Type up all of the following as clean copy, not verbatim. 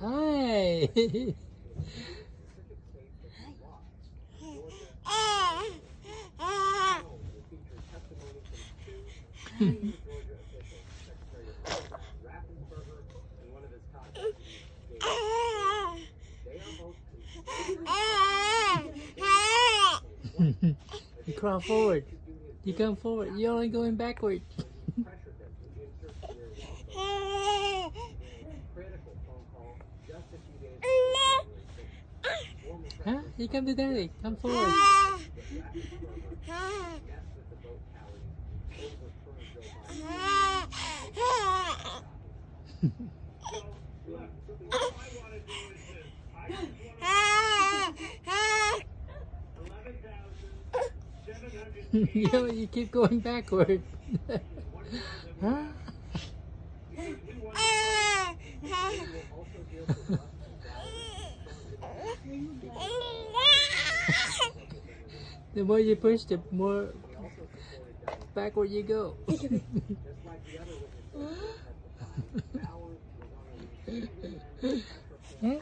Hi. You crawl forward. You come forward. You're only going backward. Huh? You come to daddy. Come forward. You keep going backward. Huh? The more you push, the more backward you go. Huh?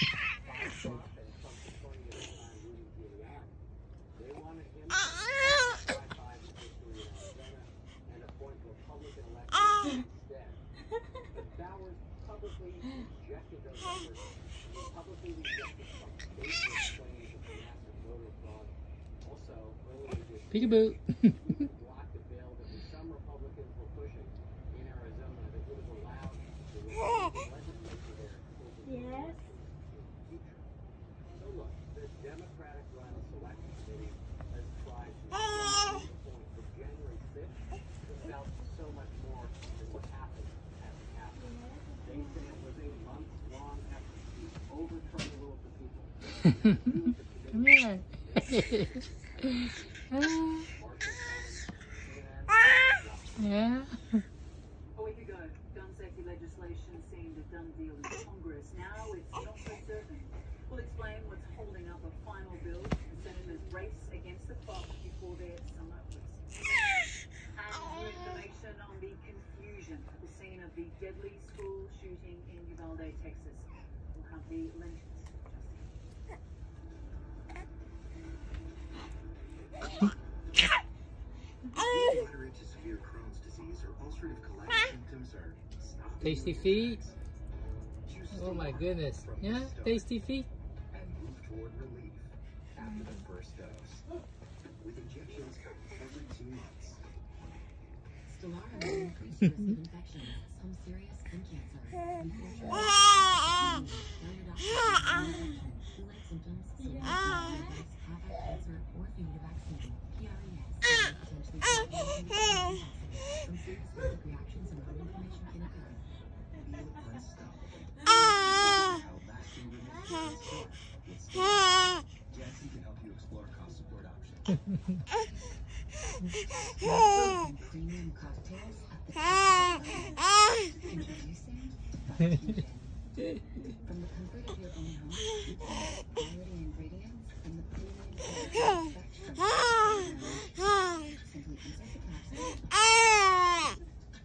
Peekaboo. Yes. So look, the Democratic Rhino Selection Committee has tried to for January 6th without so much more than what happened at the Capitol. They say it was a months-long effort to overturn the will of the people. Come here. Yeah. A week ago, gun safety legislation seemed a done deal in Congress. Now it's not so certain. We'll explain what's holding up a final bill and senators race against the clock before their summer recess. And new information on the confusion at the scene of the deadly school shooting in Uvalde, Texas. We'll have the latest. Moderate to severe Crohn's disease or ulcerative colitis symptoms are Tasty feet. Oh my goodness. Yeah, tasty feet. and move toward relief after the first dose. With injections every 2 months. Stelara may increase risk of infections, some serious and cancer. Unfortunately, tell your doctor about flu-like symptoms, severe colitis, hot cancer, or fever vaccine. PRES may potentially cause from serious allergic reactions and other inflammation can occur. Feel unstoppable. How lasting remission is for. With Stelara. Janssen can help you explore cost-support options. Premium cocktails at the top of the introducing Bartesian. From the comfort of your own home, you can get quality ingredients and the premium flavors you expect from simply insert the capsule.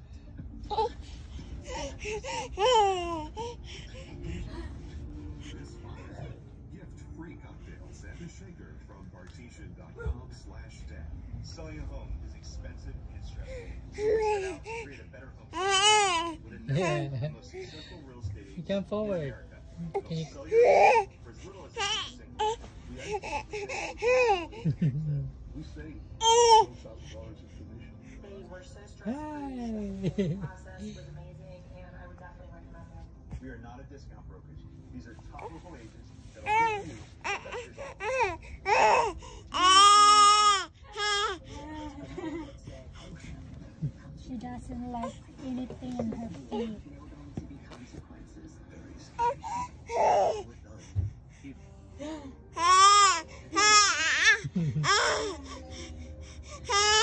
This Father's Day, gift-free cocktails at the shaker from Bartesian.com/dad. Selling a home is expensive and stressful. So we set out to create a better home with a network of the most successful real estate You agents come in forward. America. Can you- They'll sell your home for as little as $6. We say $12,000 in commission. They were so stress-free. Hi. The process was amazing, and I would definitely recommend them. We are not a discount brokerage. These are top local agents that will give you the best results. She doesn't like anything in her feet. There are going to be consequences. With us.